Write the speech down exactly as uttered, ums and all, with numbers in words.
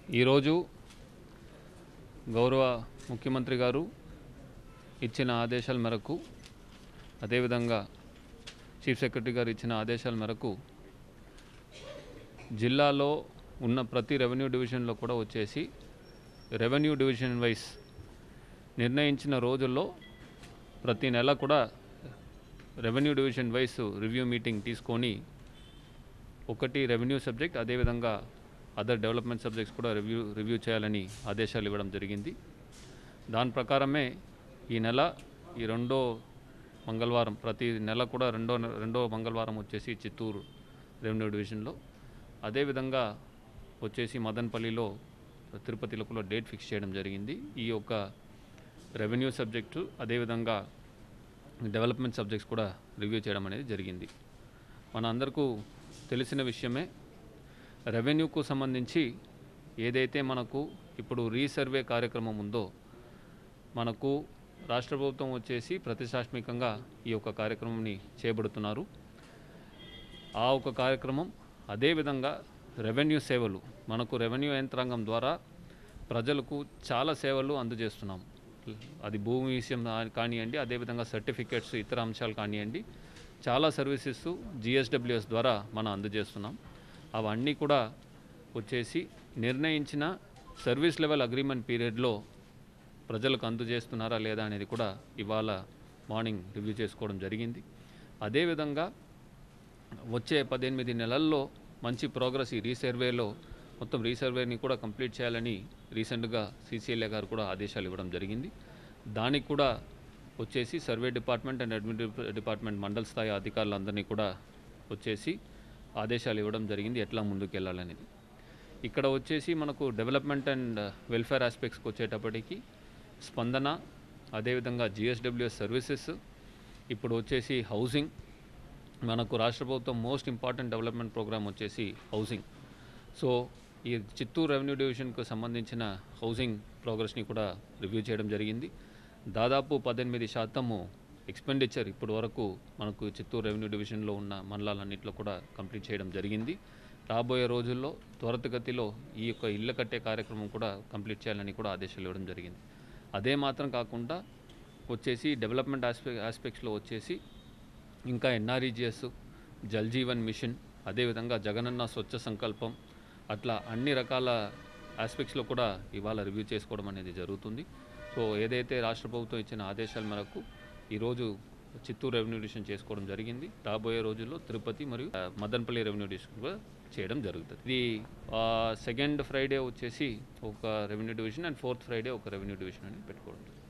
ఈరోజు గౌరవ ముఖ్యమంత్రి గారు ఇచ్చిన ఆదేశాల మేరకు అదేవిధంగా చీఫ్ సెక్రటరీ గారు ఇచ్చిన ఆదేశాల మేరకు జిల్లాలో ఉన్న ప్రతి రెవెన్యూ డివిజన్లో కూడా వచ్చేసి రెవెన్యూ డివిజన్ వైస్ నిర్ణయించిన రోజుల్లో ప్రతి నెల కూడా revenue division wise review meeting తీసుకొని ఒకటి రెవెన్యూ సబ్జెక్ట్ అదేవిధంగా అదర్ డెవలప్మెంట్ సబ్జెక్ట్స్ కూడా రివ్యూ రివ్యూ చేయాలని ఆదేశాలు ఇవ్వడం జరిగింది. దాని ప్రకారమే ఈ నెల ఈ రెండో మంగళవారం ప్రతి నెల కూడా రెండో రెండో మంగళవారం వచ్చేసి చిత్తూరు రెవెన్యూ డివిజన్లో అదేవిధంగా వచ్చేసి మదనపల్లిలో తిరుపతిలో కూడా డేట్ ఫిక్స్ చేయడం జరిగింది. ఈ యొక్క రెవెన్యూ సబ్జెక్టు అదేవిధంగా డెవలప్మెంట్ సబ్జెక్ట్స్ కూడా రివ్యూ చేయడం అనేది జరిగింది. మన అందరికీ తెలిసిన విషయమే రెవెన్యూకు సంబంధించి ఏదైతే మనకు ఇప్పుడు రీసర్వే కార్యక్రమం ఉందో మనకు రాష్ట్ర ప్రభుత్వం వచ్చేసి ప్రతిష్టాత్మకంగా ఈ యొక్క కార్యక్రమాన్ని చేపడుతున్నారు. ఆ ఒక కార్యక్రమం అదేవిధంగా రెవెన్యూ సేవలు మనకు రెవెన్యూ యంత్రాంగం ద్వారా ప్రజలకు చాలా సేవలు అందజేస్తున్నాం. అది భూమి విషయం కానివ్వండి అదేవిధంగా సర్టిఫికేట్స్ ఇతర అంశాలు కానివ్వండి చాలా సర్వీసెస్ జిఎస్డబ్ల్యూఎస్ ద్వారా మనం అందజేస్తున్నాం. అవన్నీ కూడా వచ్చేసి నిర్ణయించిన సర్వీస్ లెవెల్ అగ్రిమెంట్ పీరియడ్లో ప్రజలకు అందజేస్తున్నారా లేదా అనేది కూడా ఇవాళ మార్నింగ్ రివ్యూ చేసుకోవడం జరిగింది. అదేవిధంగా వచ్చే పద్దెనిమిది నెలల్లో మంచి ప్రోగ్రెస్ ఈ రీసర్వేలో మొత్తం రీసర్వేని కూడా కంప్లీట్ చేయాలని రీసెంట్గా సీసీఎల్ఏ గారు కూడా ఆదేశాలు ఇవ్వడం జరిగింది. దానికి కూడా వచ్చేసి survey department and administrative department మండల స్థాయి అధికారులందరినీ కూడా వచ్చేసి ఆదేశాలు ఇవ్వడం జరిగింది ఎట్లా ముందుకు వెళ్ళాలనేది. ఇక్కడ వచ్చేసి మనకు డెవలప్మెంట్ అండ్ వెల్ఫేర్ ఆస్పెక్ట్స్కి వచ్చేటప్పటికి స్పందన అదేవిధంగా జిఎస్డబ్ల్యూఎస్ సర్వీసెస్ ఇప్పుడు వచ్చేసి హౌసింగ్ మనకు రాష్ట్ర ప్రభుత్వం మోస్ట్ ఇంపార్టెంట్ డెవలప్మెంట్ ప్రోగ్రామ్ వచ్చేసి హౌసింగ్. సో ఈ చిత్తూరు రెవెన్యూ డివిజన్కు సంబంధించిన హౌసింగ్ ప్రోగ్రెస్ని కూడా రివ్యూ చేయడం జరిగింది. దాదాపు పద్దెనిమిది శాతము ఎక్స్పెండిచర్ ఇప్పటి వరకు మనకు చిత్తూరు రెవెన్యూ డివిజన్లో ఉన్న మండలాలన్నింటిలో కూడా కంప్లీట్ చేయడం జరిగింది. రాబోయే రోజుల్లో త్వరితగతిలో ఈ యొక్క ఇళ్ళ కట్టే కార్యక్రమం కూడా కంప్లీట్ చేయాలని కూడా ఆదేశాలు ఇవ్వడం జరిగింది. అదే మాత్రం కాకుండా వచ్చేసి డెవలప్మెంట్ ఆస్పె ఆస్పెక్ట్స్లో వచ్చేసి ఇంకా ఎన్ఆర్ఈజిఎస్ జల్ జీవన్ మిషన్ అదేవిధంగా జగనన్న స్వచ్ఛ సంకల్పం అట్లా అన్ని రకాల ఆస్పెక్ట్స్లో కూడా ఇవాళ రివ్యూ చేసుకోవడం అనేది జరుగుతుంది. సో ఏదైతే రాష్ట్ర ప్రభుత్వం ఇచ్చిన ఆదేశాల మేరకు ఈరోజు చిత్తూరు రెవెన్యూ డివిజన్ చేసుకోవడం జరిగింది. రాబోయే రోజుల్లో తిరుపతి మరియు మదనపల్లి రెవెన్యూ డివిజన్ కూడా చేయడం జరుగుతుంది. ఇది సెకండ్ ఫ్రైడే వచ్చేసి ఒక revenue division and fourth Friday ఒక రెవెన్యూ డివిజన్ అని పెట్టుకోవడం.